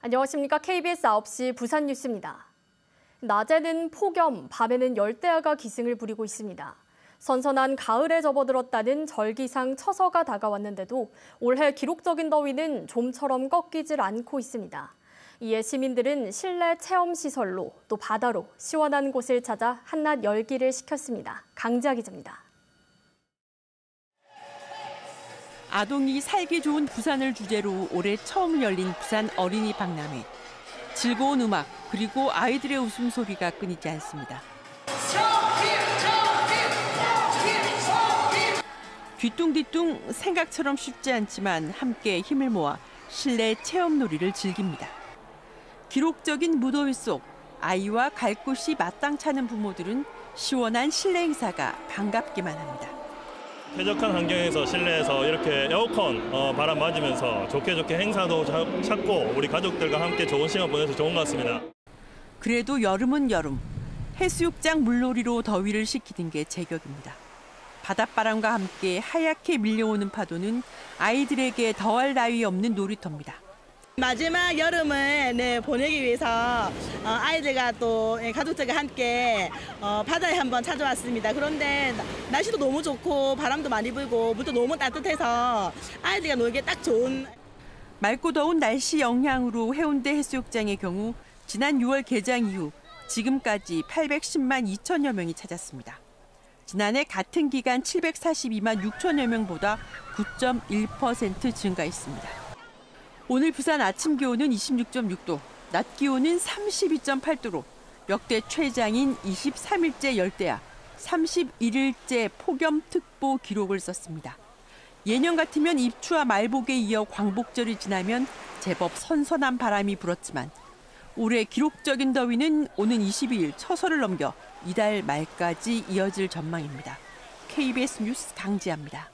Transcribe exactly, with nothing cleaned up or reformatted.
안녕하십니까. 케이비에스 아홉 시 부산 뉴스입니다. 낮에는 폭염, 밤에는 열대야가 기승을 부리고 있습니다. 선선한 가을에 접어들었다는 절기상 처서가 다가왔는데도 올해 기록적인 더위는 좀처럼 꺾이질 않고 있습니다. 이에 시민들은 실내 체험시설로 또 바다로 시원한 곳을 찾아 한낮 열기를 식혔습니다. 강지아 기자입니다. 아동이 살기 좋은 부산을 주제로 올해 처음 열린 부산 어린이 박람회. 즐거운 음악 그리고 아이들의 웃음소리가 끊이지 않습니다. 뒤뚱뒤뚱 생각처럼 쉽지 않지만 함께 힘을 모아 실내 체험놀이를 즐깁니다. 기록적인 무더위 속 아이와 갈 곳이 마땅찮은 부모들은 시원한 실내 행사가 반갑기만 합니다. 쾌적한 환경에서 실내에서 이렇게 에어컨 어, 바람 맞으면서 좋게 좋게 행사도 찾고 우리 가족들과 함께 좋은 시간 보내서 좋은 것 같습니다. 그래도 여름은 여름. 해수욕장 물놀이로 더위를 식히는 게 제격입니다. 바닷바람과 함께 하얗게 밀려오는 파도는 아이들에게 더할 나위 없는 놀이터입니다. 마지막 여름을 네, 보내기 위해서 어, 아이들과 또 가족들과 함께 어, 바다에 한번 찾아왔습니다. 그런데 날씨도 너무 좋고 바람도 많이 불고 물도 너무 따뜻해서 아이들과 놀기에 딱 좋은. 맑고 더운 날씨 영향으로 해운대 해수욕장의 경우 지난 유월 개장 이후 지금까지 팔백십만 이천여 명이 찾았습니다. 지난해 같은 기간 칠백사십이만 육천여 명보다 구 점 일 퍼센트 증가했습니다. 오늘 부산 아침 기온은 이십육 점 육 도, 낮 기온은 삼십이 점 팔 도로 역대 최장인 이십삼 일째 열대야, 삼십일 일째 폭염특보 기록을 썼습니다. 예년 같으면 입추와 말복에 이어 광복절이 지나면 제법 선선한 바람이 불었지만 올해 기록적인 더위는 오는 이십이 일 처서를 넘겨 이달 말까지 이어질 전망입니다. 케이비에스 뉴스 강지아입니다.